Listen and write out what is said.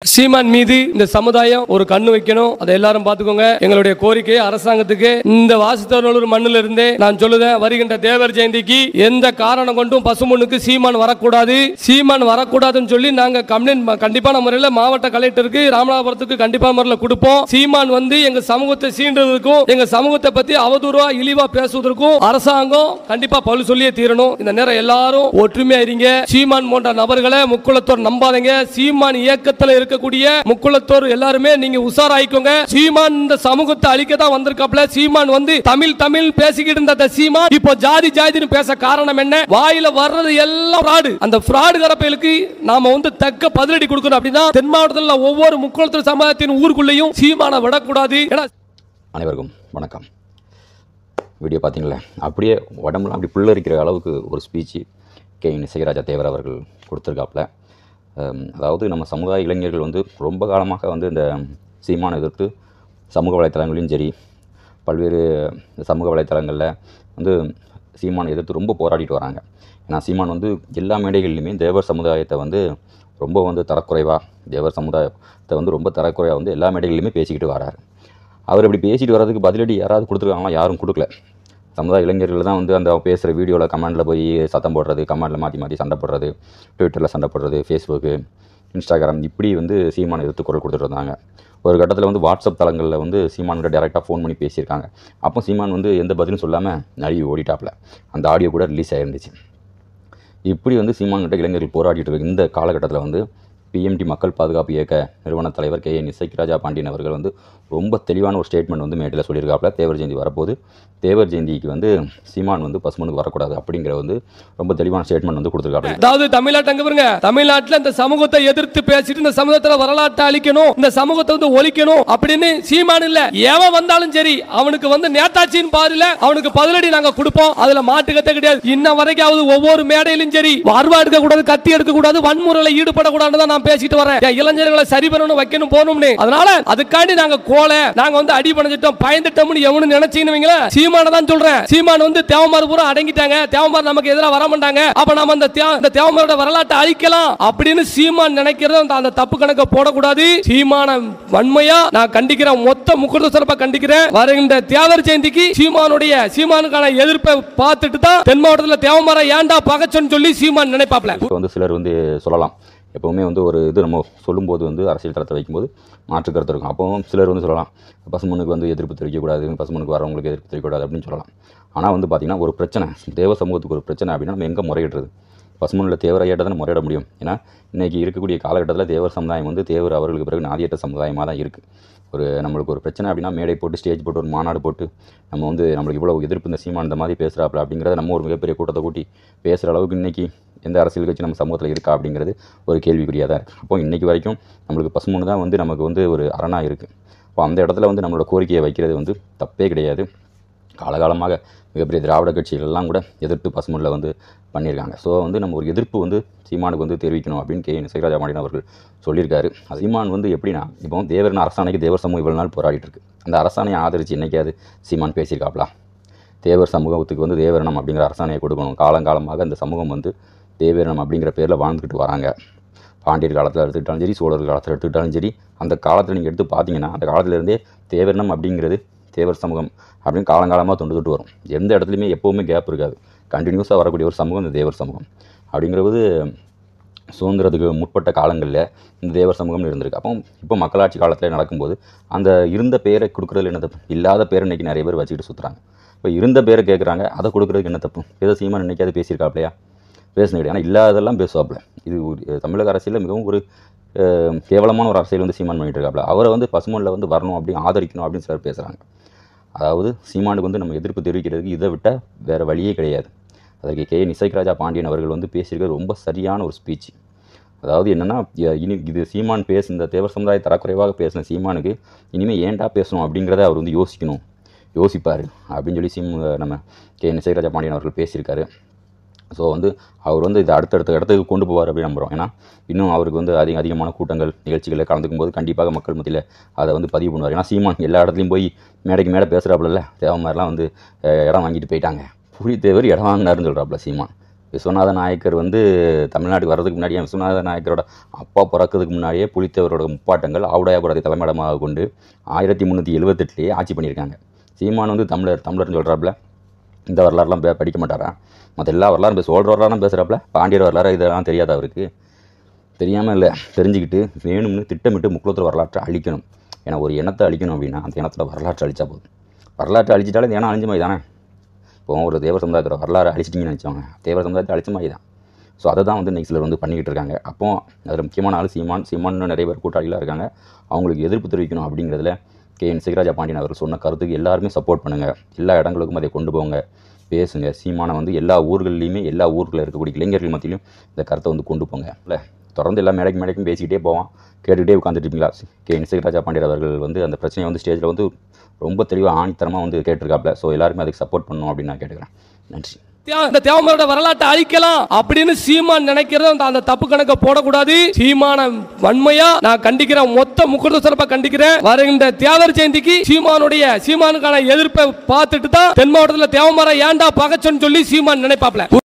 சீமான் மீது இந்த சமுதாயம் ஒரு கண்ணு வைக்கணும். அதை எல்லாரும் பார்த்துக்கோங்க. எங்களுடைய கோரிக்கை அரசாங்கத்துக்கு, இந்த வாசுதேவநல்லூர் மண்ணில் இருந்தே நான் சொல்லுதேன், வருகின்ற தேவர் ஜெயந்திக்கு எந்த காரணம் கொண்டும் பசுமனுக்கு சீமான் வரக்கூடாது. சீமான் வரக்கூடாதுன்னு சொல்லி நாங்க கம்ப்ளைண்ட் கண்டிப்பான முறையில் மாவட்ட கலெக்டருக்கு, ராமநாதபுரத்துக்கு கண்டிப்பான முறையில் கொடுப்போம். சீமான் வந்து எங்க சமூகத்தை சீண்டுவதற்கும், எங்க சமூகத்தை பத்தி அவதூறா இழிவா பேசுவதற்கும் அரசாங்கம் கண்டிப்பா பழு சொல்லியே தீரணும். இந்த நேரம் எல்லாரும் ஒற்றுமையா இருங்க. சீமான் போன்ற நபர்களை முக்குளத்தோர் நம்பாதீங்க. சீமான் இயக்கத்தில் இருக்கக்கூடிய முக்குளத்தோர் எல்லாருமே நீங்க உஷாராயிக்கோங்க. சீமான் இந்த சமூகத்தை அழிக்க தான் வந்திருக்காப்ல. சீமான் வந்து தமிழ் தமிழ் பேசிக்கிட்டு இருந்த சீமான் இப்போ ஜாதி ஜாதின்னு பேச காரணம் என்ன? வாயில வர்றது எல்லாம் ஃப்ராடு. அந்த ஃப்ராடு கரப்பைகளுக்கு நாம வந்து தக்க பதிலடி கொடுக்கணும். அப்படின்னா தென் மாவட்டத்தில் ஒவ்வொரு முக்குளத்தோர் சமுதாயத்தின் ஊருக்குள்ளேயும் சீமானை விடக்கூடாது. அனைவருக்கும் வணக்கம். வீடியோ பார்த்தீங்களா, அப்படியே உடம்புல அப்படி புல்லரிக்கிற அளவுக்கு ஒரு ஸ்பீச்சு இசைராஜா தேவர் அவர்கள் கொடுத்துருக்காப்புல. அதாவது நம்ம சமுதாய இளைஞர்கள் வந்து ரொம்ப காலமாக வந்து இந்த சீமானை எதிர்த்து சமூக வலைத்தளங்களையும் சரி, பல்வேறு சமூக வலைத்தளங்களில் வந்து சீமானை எதிர்த்து ரொம்ப போராடிட்டு வராங்க. ஏன்னா சீமான் வந்து எல்லா மேடைகள்லையுமே தேவர் சமுதாயத்தை வந்து ரொம்ப வந்து தரக்குறைவாக, தேவர் சமுதாயத்தை வந்து ரொம்ப தரக்குறைவாக வந்து எல்லா மேடைகள்லையுமே பேசிக்கிட்டு வராரு. அவர் இப்படி பேசிட்டு வர்றதுக்கு பதிலடி யாராவது கொடுத்துருக்காங்களா? யாரும் கொடுக்கல. சமுதாய இளைஞர்கள் தான் வந்து அந்த பேசுகிற வீடியோவில் கமெண்டில் போய் சத்தம் போடுறது, கமெண்டில் மாற்றி மாற்றி சண்டை போடுறது, ட்விட்டரில் சண்டை போடுறது, ஃபேஸ்புக்கு, இன்ஸ்டாகிராம், இப்படி வந்து சீமானை எதிர்த்து குரல் கொடுத்துட்டு இருந்தாங்க. ஒரு கட்டத்தில் வந்து வாட்ஸ்அப் தளங்களில் வந்து சீமான்கிட்ட டேரெக்டாக ஃபோன் பண்ணி பேசியிருக்காங்க. அப்போ சீமான் வந்து எந்த பதிலும் சொல்லாமல் நழுவி ஓடிட்டாப்பில். அந்த ஆடியோ கூட ரிலீஸ் ஆகிருந்துச்சு. இப்படி வந்து சீமான்கிட்ட இளைஞர்கள் போராடிட்டு இருக்கு. இந்த காலகட்டத்தில் வந்து பிஎம்டி மக்கள் பாதுகாப்பு இயக்க நிறுவன தலைவர் இசைராஜா பாண்டியன் அவர்கள் வந்து ரொம்ப தெளிவான ஒரு ஸ்டேட்மெண்ட் வந்து மேட்டில் சொல்லியிருக்காப்புல. தேவர் ஜெயந்தி வரப்போது, தேவர் ஜெயந்திக்கு வந்து சீமான் வந்து பசுமனுக்கு வரக்கூடாது அப்படிங்கிற வந்து ரொம்ப தெளிவான ஸ்டேட்மெண்ட் வந்து கொடுத்துருக்காங்க. அதாவது தமிழ்நாட்டில் இந்த சமூகத்தை எதிர்த்து பேசிட்டு இந்த சமூகத்தில் வரலாற்றை அழிக்கணும், இந்த சமூகத்தை வந்து ஒழிக்கணும் அப்படின்னு சீமான் இல்ல, எவன் வந்தாலும் சரி அவனுக்கு வந்து நேதாச்சின்னு பாருல அவனுக்கு பதிலடி நாங்க கொடுப்போம். அதுல மாட்டுக்கத்தை கிடையாது. இன்ன வரைக்கும் ஒவ்வொரு மேடையிலும் சரி அருவா எடுக்க கூடாது, கத்தி எடுக்க கூடாது, வன்முறையில் ஈடுபடக்கூடாது நான் பேசிட்டு வரேன். இளைஞர்களை சரி பண்ணணும், வைக்கணும், போகணும்னு. அதனால அதுக்காண்டி நாங்க வந்து அடி பண்ணிட்டோம், பயந்துட்டோம்னு எவனு நினைச்சீங்க சீமான தான் சொல்றேன். சீமான் வந்து தேவமார் பூரா அடங்கிட்டாங்க, தேவமார் நமக்கு எதிராக வர மாட்டாங்க, அப்ப நம்ம அந்த தேவமாரோட வரலாற்றை அழிக்கலாம் அப்படின்னு சீமான் நினைக்கிறது அந்த தப்பு கணக்க போடக்கூடாது. சீமான வன்மையா நான் கண்டிக்கிறேன், மொத்த முக்குளத்தோர் சிறப்பா கண்டிக்கிறேன். வருகின்ற தேவர் ஜெயந்திக்கு சீமானுக்கான எதிர்ப்பை பார்த்துட்டு தான் தென் மாவட்டத்தில் தேவமார ஏண்டா பகச்சொன்னு சொல்லி சீமான் நினைப்பாப்ல. வந்து சிலர் வந்து சொல்லலாம், எப்போவுமே வந்து ஒரு இது நம்ம சொல்லும்போது வந்து அரசியல் தரத்தை வைக்கும்போது மாற்று கருத்து இருக்கும். அப்போவும் சிலர் வந்து சொல்லலாம், பசுமனுக்கு வந்து எதிர்ப்பு தெரிவிக்கக்கூடாது, பசுமனுக்கு வரவங்களுக்கு எதிர்ப்பு தெரிவிக்கக்கூடாது அப்படின்னு சொல்லலாம். ஆனால் வந்து பார்த்திங்கன்னா ஒரு பிரச்சனை, தேவ சமூகத்துக்கு ஒரு பிரச்சனை அப்படின்னா நம்ம எங்கே முறையிடுறது? பசுமனில் தேவரை ஏற்றதானே முறையிட முடியும். ஏன்னா இன்றைக்கி இருக்கக்கூடிய காலகட்டத்தில் தேவர் சமுதாயம் வந்து தேவர் அவர்களுக்கு பிறகு நாதியற்ற சமுதாயமாக தான் இருக்குது. நம்மளுக்கு ஒரு பிரச்சனை அப்படின்னா மேடை போட்டு, ஸ்டேஜ் போட்டு, ஒரு மாநாடு போட்டு நம்ம வந்து நம்மளுக்கு இவ்வளோ எதிர்ப்பு இந்த சீமான் இந்த மாதிரி பேசுகிறாப்புல அப்படிங்கிறத நம்ம ஒரு மிகப்பெரிய கூட்டத்தை கூட்டி பேசுகிற அளவுக்கு இன்றைக்கி எந்த அரசியல் கட்சி நம்ம சமூகத்தில் இருக்கா அப்படிங்கிறது ஒரு கேள்விக்குறியாக தான் இருக்குது. அப்போ இன்றைக்கி வரைக்கும் நம்மளுக்கு பசுமனு தான் வந்து நமக்கு வந்து ஒரு அரணாக இருக்குது. அப்போ அந்த இடத்துல வந்து நம்மளோட கோரிக்கையை வைக்கிறது வந்து தப்பே கிடையாது. காலகாலமாக மிகப்பெரிய திராவிட கட்சிகளெல்லாம் கூட எதிர்த்து பசுமனில் வந்து பண்ணியிருக்காங்க. ஸோ வந்து நம்ம ஒரு எதிர்ப்பு வந்து சீமானுக்கு வந்து தெரிவிக்கணும் அப்படின்னு இசைராஜா பாண்டியன் அவர்கள் சொல்லியிருக்காரு. சீமான் வந்து எப்படின்னா, இப்போ தேவர்னு அரசாணைக்கு தேவர் சமூகம் இவ்வளோ நாள் போராடிட்டு இருக்கு. அந்த அரசாணையை ஆதரித்து என்னைக்காவது சீமான் பேசியிருக்காப்லா? தேவர் சமூகத்துக்கு வந்து தேவரணம் அப்படிங்கிற அரசாணையை கொடுக்கணும். காலங்காலமாக அந்த சமூகம் வந்து தேவரணம் அப்படிங்கிற பேரில் வாழ்ந்துக்கிட்டு வராங்க. பாண்டியர் காலத்தில் எடுத்துக்கிட்டாலும் சரி, சோழர் காலத்தில் எடுத்துக்கிட்டாலும் சரி, அந்த காலத்தில் நீங்கள் எடுத்து பார்த்தீங்கன்னா அந்த காலத்திலேருந்தே தேவரணம் அப்படிங்கிறது தேவர் சமூகம் அப்படின்னு காலங்காலமாக தொண்டுகிட்டு வரும். எந்த இடத்துலையுமே எப்போவுமே கேப் இருக்காது. கண்டினியூஸாக வரக்கூடிய ஒரு சமூகம் இந்த தேவர் சமூகம் அப்படிங்கிறது சுதந்திரத்துக்கு முற்பட்ட காலங்களில் இந்த தேவர் சமூகம்னு இருந்திருக்கு. அப்போ இப்போ மக்களாட்சி காலத்தில் நடக்கும்போது அந்த இருந்த பேரை கொடுக்குறதுல என்ன தப்பு? இல்லாத பேரை இன்றைக்கி நிறைய பேர் வச்சுக்கிட்டு சுற்றுறாங்க. இப்போ இருந்த பேரை கேட்குறாங்க, அதை கொடுக்குறதுக்கு என்ன தப்பு? ஏதோ சீமான் இன்றைக்காவது பேசியிருக்காப்லையா? பேசின கிடையாது. ஆனால் இல்லாதெல்லாம் பேசுவாப்புல. இது தமிழக அரசியலில் மிகவும் ஒரு கேவலமான ஒரு அரசியல் வந்து சீமான் பண்ணிட்டு இருக்காப்புல. அவரை வந்து பசுமனில் வந்து வரணும் அப்படின்னு ஆதரிக்கணும் அப்படின்னு சிலர் பேசுகிறாங்க. அதாவது சீமானுக்கு வந்து நம்ம எதிர்ப்பு தெரிவிக்கிறதுக்கு இதை விட்டால் வேறு வழியே கிடையாது. அதற்கு இசைராஜா பாண்டியன் அவர்கள் வந்து பேசியிருக்கிறது ரொம்ப சரியான ஒரு ஸ்பீச். அதாவது என்னென்னா, இது சீமான் இந்த தேவர் சமுதாய தரக்குறைவாக பேசின சீமானுக்கு இனிமேல் ஏன்டா பேசணும் அப்படிங்கிறத அவர் வந்து யோசிப்பார் அப்படின்னு சொல்லி நம்ம இசைராஜா பாண்டியன் அவர்கள் பேசியிருக்காரு. ஸோ வந்து அவர் வந்து இதை அடுத்தடுத்த இடத்துக்கு கொண்டு போவார் அப்படின்னு நம்புகிறோம். ஏன்னா இன்னும் அவருக்கு வந்து அதிகமான கூட்டங்கள், நிகழ்ச்சிகளில் கலந்துக்கும் போது கண்டிப்பாக மக்கள் மத்தியில் அதை வந்து பதிவு பண்ணுவார். ஏன்னா சீமான் எல்லா இடத்துலையும் போய் மேடைக்கு மேலே பேசுகிறாப்புல, தேவை மாதிரிலாம் வந்து இடம் வாங்கிட்டு போயிட்டாங்க. புலித்தேவர் இடம் வாங்கினாருன்னு சொல்கிறாப்புல சீமான். விஸ்வநாத நாயக்கர் வந்து தமிழ்நாட்டுக்கு வர்றதுக்கு முன்னாடியே விஸ்வநாத நாயக்கரோட அப்பா பிறக்கிறதுக்கு முன்னாடியே புலித்தேவரோட முப்பாட்டங்கள் ஆவுடையாபுரத்தை தலைமையிடமாக கொண்டு 1378 ஆட்சி பண்ணியிருக்காங்க. சீமான் வந்து தமிழர்னு சொல்கிறாப்புல, இந்த வரலாறுலாம் படிக்க மாட்டாரா? மற்ற எல்லா வரலாறும் சோழர் வரலாறும் பேசுகிறாப்புல, பாண்டியர் வரலாறு இதெல்லாம் தெரியாத அவருக்கு? தெரியாமல் இல்லை, தெரிஞ்சுக்கிட்டு வேணும்னு திட்டமிட்டு முக்குளத்தூர் வரலாற்றை அழிக்கணும். ஏன்னா ஒரு இனத்தை அழிக்கணும் அப்படின்னா அந்த இனத்தில் வரலாற்றை அழிச்சா போதும். வரலாற்றை அழிச்சிட்டாலே இந்த இனம் அழிஞ்ச மாதிரி தானே. இப்போ ஒரு தேவர் சமுதாயத்தோட வரலாறு அழிச்சிட்டிங்கன்னு நினச்சவங்க தேவர் சமுதாயத்தை அழிச்ச மாதிரி தான். ஸோ அதை தான் வந்து இன்றைக்கி சிலர் வந்து பண்ணிக்கிட்டு இருக்காங்க. அப்போ அதில் முக்கியமான ஆள் சீமான்னு நிறைய பேர் கூட்டாளிகளாக இருக்காங்க. அவங்களுக்கு எதிர்ப்பு தெரிவிக்கணும் அப்படிங்கிறதுல KN செகராஜா பாண்டியன் அவர்கள் சொன்ன கருத்துக்கு எல்லாருமே சப்போர்ட் பண்ணுங்கள். எல்லா இடங்களுக்கும் அதை கொண்டு போங்க, பேசுங்க. சீமானை வந்து எல்லா ஊர்கள்லையுமே எல்லா ஊர்களில் இருக்கக்கூடிய இளைஞர்கள் மத்தியிலும் இந்த கருத்தை வந்து கொண்டு போங்க. இல்லை தொடர்ந்து எல்லா மேடைக்கும் பேசிக்கிட்டே போவான், கேட்டுக்கிட்டே உட்காந்துட்டு இருப்பீங்களா? KN செகராஜா பாண்டியன் அவர்கள் வந்து அந்த பிரச்சனையை வந்து ஸ்டேஜில் வந்து ரொம்ப தெளிவாக ஆணித்தரமாக வந்து கேட்டிருக்காப்புல. ஸோ எல்லாருமே அதுக்கு சப்போர்ட் பண்ணணும் அப்படின்னு நான் கேட்டுக்கிறேன். நன்றி. இந்த தேவமரோட வரலாற்றை அழிக்கலாம் அப்படின்னு சீமான் நினைக்கிறது அந்த தப்பு கணக்க போடக்கூடாது. சீமான வன்மையா நான் கண்டிக்கிறேன், மொத்த முக்குளத்தூர் சிறப்பா கண்டிக்கிறேன். வருகின்ற தேவர் ஜெயந்திக்கு சீமானுக்கான எதிர்ப்பை பார்த்துட்டு தான் தென் மாவட்டத்தில் தேவமரம் ஏண்டா பகச்சொன்னு சொல்லி சீமான் நினைப்பாப்ல.